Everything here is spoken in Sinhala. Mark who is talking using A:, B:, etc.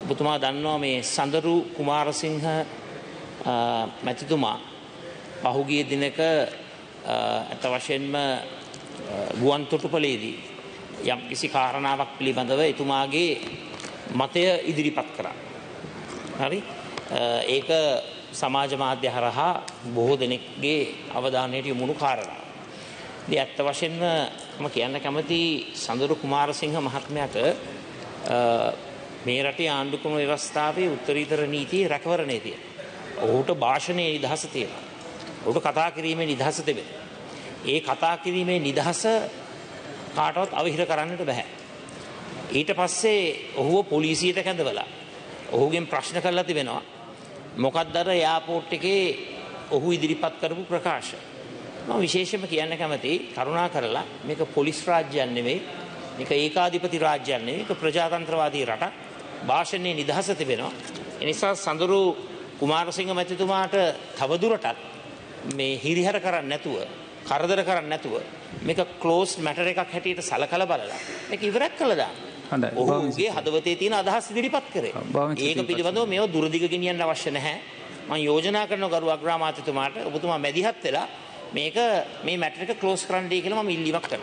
A: ඔබතුමා දන්නවා මේ සඳරු කුමාරසිංහ මැතිතුමා පහුගිය දිනක අත වශයෙන්ම ගුවන් තොටුපළේදී යම් කිසි කාරණාවක් පිළිබඳව එතුමාගේ මතය ඉදිරිපත් කරා. හරි? ඒක සමාජ මාධ්‍ය හරහා බොහෝ දෙනෙක්ගේ අවධානයට යොමුණු කාරණා. ඉතින් අත් වශයෙන්ම මම කියන්න කැමති සඳරු කුමාරසිංහ මහත්මයාට මේ රටේ ආණ්ඩු ක්‍රම ව්‍යවස්ථාවේ උත්තරීතර නීතියේ රැකවරණය තියෙනවා. ඔහුට භාෂණයේ නිදහස තියෙනවා. ඔහුට කතා කිරීමේ නිදහස තිබෙනවා. ඒ කතා කිරීමේ නිදහස කාටවත් අවහිර කරන්නට බෑ. ඊට පස්සේ ඔහුව පොලිසියට කැඳවලා ඔහුගෙන් ප්‍රශ්න කරලා තිබෙනවා. මොකක්ද අර එයාපෝට් එකේ ඔහු ඉදිරිපත් කරපු ප්‍රකාශ. මම විශේෂයෙන්ම කියන්න කැමතියි කරුණා කරලා මේක පොලිස් රාජ්‍යයක් නෙවෙයි. මේක ඒකාධිපති රාජ්‍යයක් නෙවෙයි. මේක ප්‍රජාතන්ත්‍රවාදී රටක්. භාෂණයේ නිදහස තිබෙනවා. ඒ නිසා සඳරු කුමාරසිංහ මැතිතුමාට තවදුරටත් මේ හිරිහැර කරන්නේ නැතුව කරදර කරන්නේ නැතුව මේක ක්ලෝස්ඩ් මැටර් එකක් හැටියට සලකලා බලලා මේක ඉවරක් කළා දාන්න. හොඳයි. ඔහුගේ හදවතේ තියෙන අදහස් ඉදිරිපත් කරේ. ඒක පිළිබඳව මේව දුරදිග ගෙනියන්න අවශ්‍ය නැහැ. මම යෝජනා කරන ගරු අග්‍රාමාත්‍යතුමාට ඔබතුමා මැදිහත් වෙලා මේක මේ මැටර් එක ක්ලෝස් කරන්නයි කියලා මම ඉල්ලීමක් කරනවා.